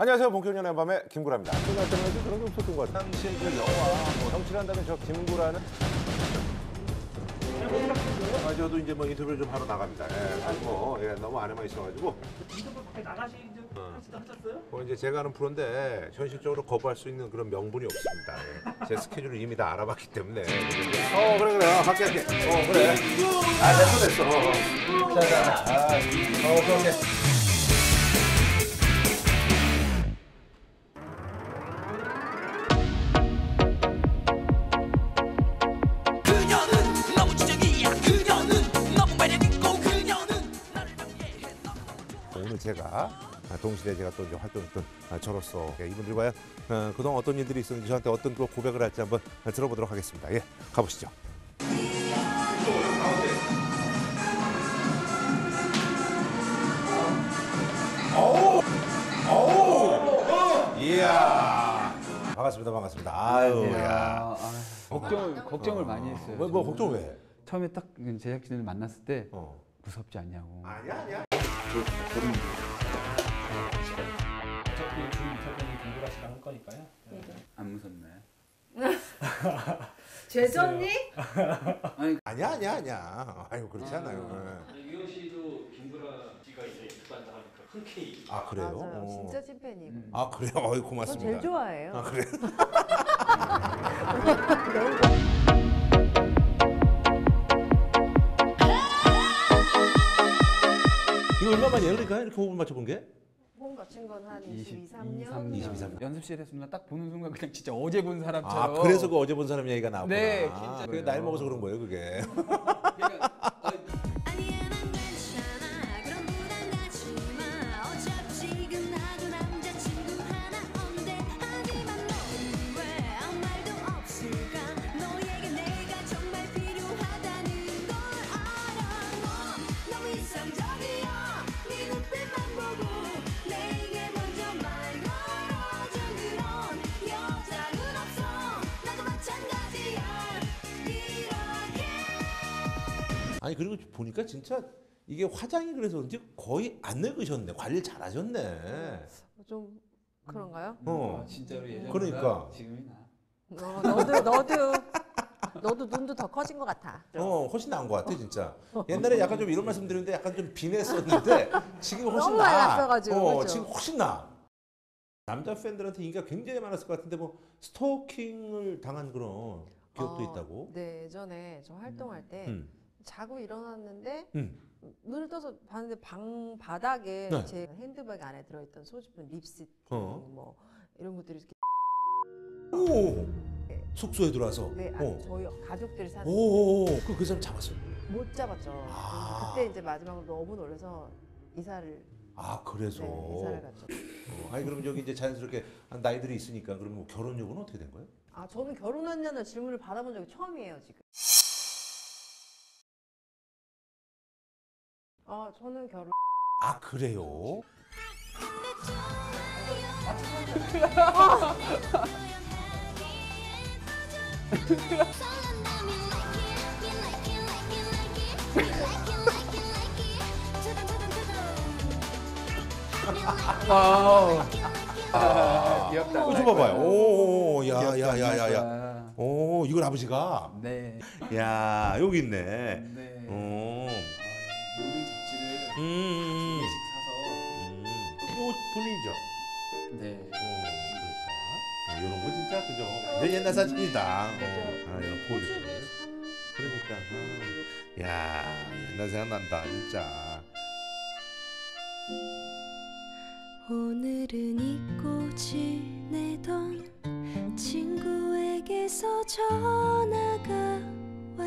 안녕하세요. 본격연애 밤의 김구라입니다. 끝날 때는 그런 게 없었던 것 같아요. 당시에 그 영화 형칠한다는 저 김구라는 저도 이제 뭐 인터뷰를 좀 하러 나갑니다. 너무 안에만 있어가지고. 인터뷰 밖에 나가시긴 하셨어요? 이제 제가 하는 프로인데 현실적으로 거부할 수 있는 그런 명분이 없습니다. 제 스케줄을 이미 다 알아봤기 때문에. 그래. 할게. 그래. 됐어. 자. 오케이. 오늘 제가 동시대에 제가 또 이제 활동했던 저로서 이분들과의 그동안 어떤 일들이 있었는지 저한테 어떤 또 고백을 할지 한번 들어보도록 하겠습니다. 예, 가보시죠. 이야, 반갑습니다. 아유, 야. 걱정을 많이 했어요. 뭐 걱정 왜? 처음에 딱 제작진을 만났을 때 무섭지 않냐고. 아니야. 어차피 주인 설명이 김구라 씨랑 할 거니까요. 안 무섭나요? 죄졌니? 아니야. 아유, 그렇지 않아요. 유영 씨도 김구라 씨가 이제 입단다 하니까 흔쾌히. 아, 그래요? 맞아요. 진짜 찐팬이고. 아, 그래요? 전 고맙습니다. 제일 좋아해요. 아, 그래요? 이거 얼마 만이에요? 그러니까 이렇게 호흡을 맞춰본 게? 호흡 맞춘 건 한 23년? 23년. 연습실에서 딱 보는 순간 그냥 진짜 어제 본 사람처럼. 아, 그래서 그 어제 본 사람 얘기가 나왔구나. 네, 진짜. 그게 나이 먹어서 그런 거예요, 그게. 아니 그리고 보니까 진짜 이게 화장이 그래서 그런지 거의 안 늙으셨네. 관리 잘하셨네. 좀 그런가요? 진짜로 예전보다 그러니까. 지금이 나. 너도 눈도 더 커진 것 같아. 훨씬 나은 것 같아 진짜. 옛날에 약간 좀 이런 말씀 드렸는데 약간 좀 빈했었는데 지금 훨씬 너무 나. 말랐어가지고, 그죠? 지금 훨씬 나. 남자 팬들한테 인기가 굉장히 많았을 것 같은데 뭐 스토킹을 당한 그런 기억도 있다고. 네, 예전에 저 활동할 때 자고 일어났는데 눈을 떠서 봤는데 방 바닥에 네. 제 핸드백 안에 들어있던 소지품, 립스틱 뭐 이런 것들이 이렇게 오, 숙소에 들어와서. 네, 저희 가족들이 사는 그 사람 잡았어요. 못 잡았죠. 그때 이제 마지막으로 너무 놀라서 이사를. 아, 그래서. 네, 이사를 갔죠. 아니 그럼 여기 이제 자연스럽게 나이들이 있으니까 그러면 뭐 결혼 여부는 어떻게 된 거예요? 아, 저는 결혼했냐는 질문을 받아본 적이 처음이에요 지금. 저는 결혼. 아, 그래요? 귀엽다. 좀 봐봐요. 오, 야야야야야. 오, 이걸 아버지가. 네. 야, 여기 있네. 네. 오. 모든 잡지를 두 개씩 사서. 이거 본인이죠? 네. 그렇죠. 이런 거 진짜 그죠? 옛날 사진이다. 이런 포즈. 그러니까. 야, 옛날 생각난다 진짜. 오늘은 잊고 지내던 친구에게서 전화가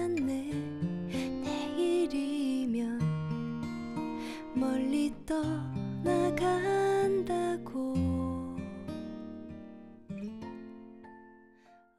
왔네. 내일이면 멀리 떠